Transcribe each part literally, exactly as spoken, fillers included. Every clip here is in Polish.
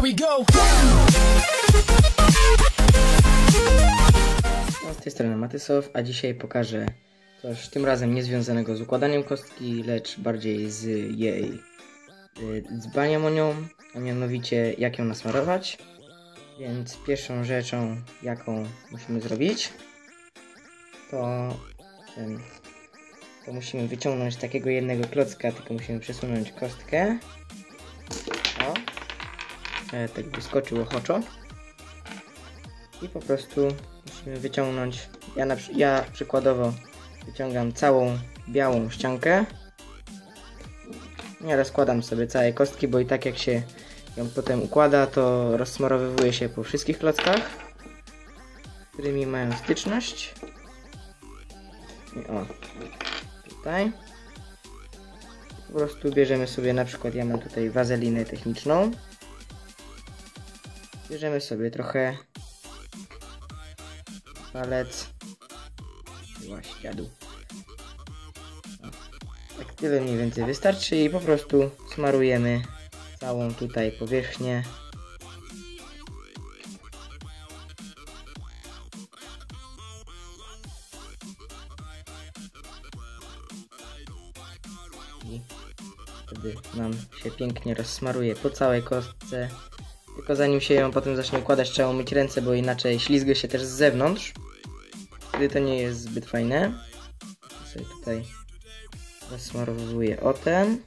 we go! No, z tej strony Matysow, a dzisiaj pokażę coś tym razem niezwiązanego z układaniem kostki, lecz bardziej z jej y, dbaniem o nią, a mianowicie jak ją nasmarować. Więc pierwszą rzeczą, jaką musimy zrobić, to, ten, to musimy wyciągnąć takiego jednego klocka, tylko musimy przesunąć kostkę. O, e, tak wyskoczył ochoczo. I po prostu musimy wyciągnąć, ja, na, ja przykładowo wyciągam całą białą ściankę. Nie rozkładam sobie całej kostki, bo i tak jak się ją potem układa, to rozsmarowywuje się po wszystkich klockach, z którymi mają styczność. I o, tutaj. Po prostu bierzemy sobie, na przykład ja mam tutaj wazelinę techniczną. Bierzemy sobie trochę palec. Właśnie, dziadu. Tak tyle mniej więcej wystarczy i po prostu smarujemy całą tutaj powierzchnię. I wtedy nam się pięknie rozsmaruje po całej kostce. Tylko zanim się ją potem zacznie układać, trzeba umyć ręce, bo inaczej ślizga się też z zewnątrz. Wtedy to nie jest zbyt fajne. Sobie tutaj rozsmarowuję o ten.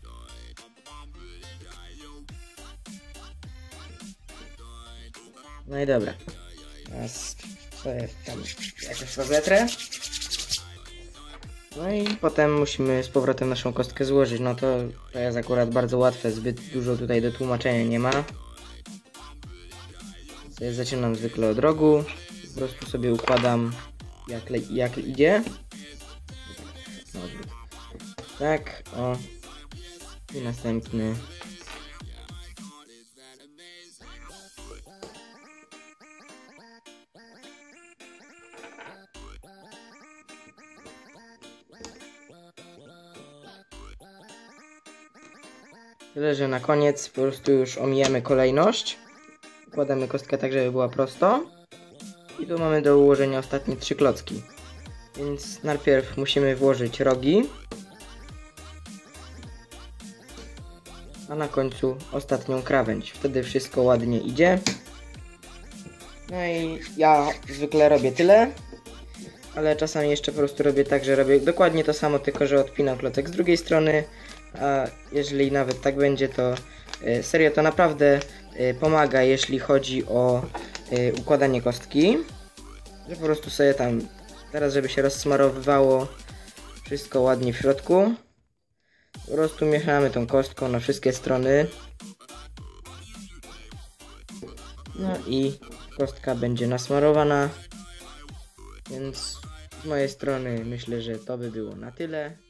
No i dobra. Teraz sobie tam jakoś rozetrę. No i potem musimy z powrotem naszą kostkę złożyć. No to, to jest akurat bardzo łatwe, zbyt dużo tutaj do tłumaczenia nie ma. Ja zaczynam zwykle od rogu. Po prostu sobie układam jak, jak idzie. No, tak, o. I następny. Tyle, że na koniec po prostu już omijamy kolejność. Układamy kostkę tak, żeby była prosto. I tu mamy do ułożenia ostatnie trzy klocki. Więc najpierw musimy włożyć rogi. A na końcu ostatnią krawędź. Wtedy wszystko ładnie idzie. No i ja zwykle robię tyle. Ale czasami jeszcze po prostu robię tak, że robię dokładnie to samo, tylko że odpinam klocek z drugiej strony. A jeżeli nawet tak będzie, to y, serio to naprawdę y, pomaga, jeśli chodzi o y, układanie kostki. Że po prostu sobie tam teraz, żeby się rozsmarowywało wszystko ładnie w środku. Po prostu mieszamy tą kostką na wszystkie strony. No i kostka będzie nasmarowana. Więc z mojej strony myślę, że to by było na tyle.